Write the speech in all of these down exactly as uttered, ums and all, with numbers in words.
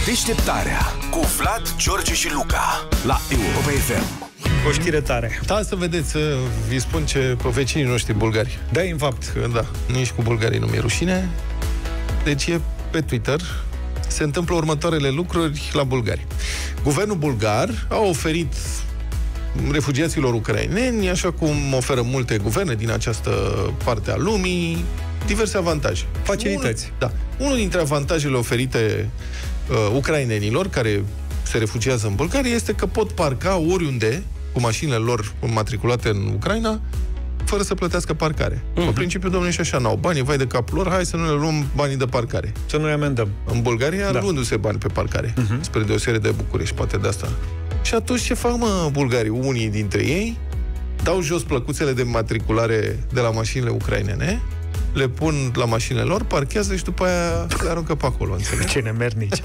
Deșteptarea cu Vlad, George și Luca la Europa F M. O știre tare. Da, să vedeți, vi spun ce cu vecinii noștri bulgari. Da, în fapt. Da, nici cu bulgarii nu mi-e rușine. Deci e pe Twitter. Se întâmplă următoarele lucruri la bulgari. Guvernul bulgar a oferit refugiaților ucraineni, așa cum oferă multe guverne din această parte a lumii, diverse avantaje. Facilități. Unul, da. Unul dintre avantajele oferite uh, ucrainenilor care se refugiază în Bulgaria este că pot parca oriunde cu mașinile lor matriculate în Ucraina fără să plătească parcare. Uh-huh. În principiu, domnule, și așa n-au banii, vai de capul lor, hai să nu le luăm banii de parcare. Să nu-i amendăm. În Bulgaria, da, luându-se bani pe parcare, uh-huh, spre deosebire de București, poate de asta. Și atunci ce fac, mă, bulgarii? Unii dintre ei dau jos plăcuțele de matriculare de la mașinile ucrainene, le pun la mașinile lor, parchează și după aia le aruncă pe acolo, înțeleg? Ce nemernici.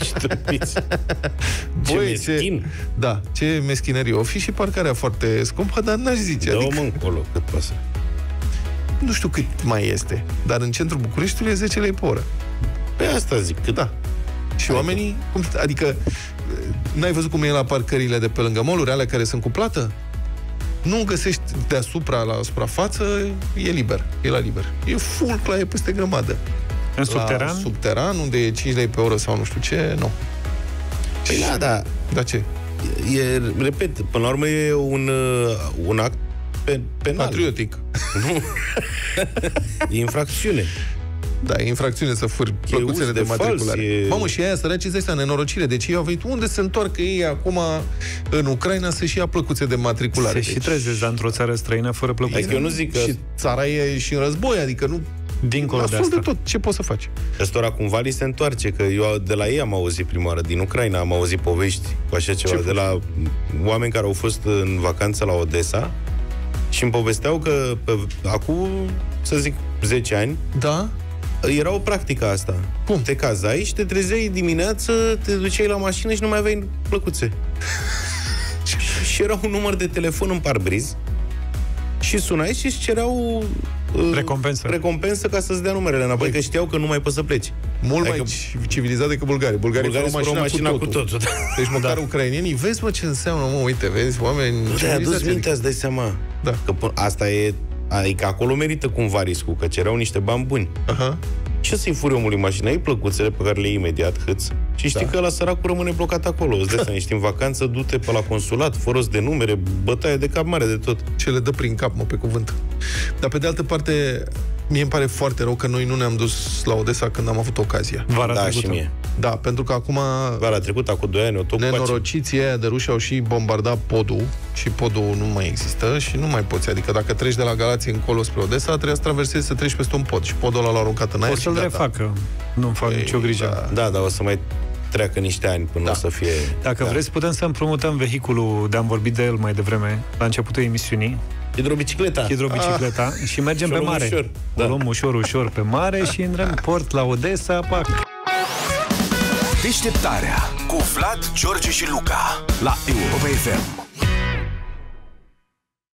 Ce meschin. Da, ce meschinărie. O fi și parcarea foarte scumpă, dar n-aș zice. Dă-o adică, încolo, cât pasă. Nu știu cât mai este, dar în centrul Bucureștiului e zece lei pe oră. Pe asta zic, cât da. Și adică oamenii, cum, adică, n-ai văzut cum e la parcările de pe lângă mall-uri, alea care sunt cu plată? Nu găsești deasupra, la suprafață, e liber, e la liber. E full, la e peste grămadă. În subteran? La subteran, unde e cinci lei pe oră sau nu știu ce, nu. Păi da, da. Da, ce? E, repet, până la urmă e un, un act pe, penal. Patriotic. Nu. E infracțiune. Da, e infracțiune să furi plăcuțele de, de matriculare. E... Mamă, și aia săraci îți dai nenorocire. Deci ei au venit, unde se întoarcă ei acum în Ucraina să-și ia plăcuțe de matriculare? Se deci... și trezesc într-o țară străină fără plăcuțe. Adică eu nu zic că... Și țara e și în război, adică nu... Dincolo de asta. de tot, ce poți să faci? Ăstora cumva li se întoarce, că eu de la ei am auzit prima oară, din Ucraina am auzit povești cu așa ceva, ce de la oameni care au fost în vacanță la Odessa și îmi povesteau că pe, acum, să zic, zece ani, da? Era o practică asta. Cum? Te cazai și te trezeai dimineață, te duceai la mașină și nu mai aveai plăcuțe. Și era un număr de telefon în parbriz și sunai și îți cereau uh, recompensă. recompensă ca să-ți dea numerele înapoi, Băi, că știau că nu mai poți să pleci. Mult adică, mai civilizat decât bulgarii. Bulgarii bulgarii fără mașina, mașina cu totul. Cu totul da. Deci măcar da. Ucrainenii, vezi, mă, ce înseamnă, mă, uite, vezi, oameni... Nu te-ai adus mintea, îți dai seama. Da. Că asta e... Adică acolo merită cumva riscul, că cereau niște bani buni. Aha. Ce să-i furi omului mașina? Ai plăcuțele pe care le iei imediat, hâț, și știi da. că la săracul rămâne blocat acolo. Îți dai seama, ești în vacanță, du-te pe la consulat, fă rost de numere, bătaie de cap mare de tot. Ce le dă prin cap, mă, pe cuvânt. Dar pe de altă parte, mie îmi pare foarte rău că noi nu ne-am dus la Odessa când am avut ocazia. Vara da, trecută. Și mie. Da, pentru că acum... Vara trecută, acum doi ani, o tot nenorociții aia de ruși au și bombardat podul și podul nu mai există și nu mai poți. Adică dacă treci de la Galați încolo spre Odessa, trebuie să traversezi, să treci peste un pod și podul ăla l-a aruncat în aer. O să-l refacă. Nu-mi fac nicio grijă. Da, dar o să mai treacă niște ani până da. o să fie... Dacă da. vreți, putem să împrumutăm vehiculul, de-am vorbit de el mai devreme, la începutul emisiunii. Hidrobicicleta. Hidrobicicleta. Ah. Și mergem pe mare. Ușor. Da. O luăm ușor, ușor pe mare și intrăm port la Odessa, pac. Deșteptarea cu Vlad, George și Luca la Europa F M.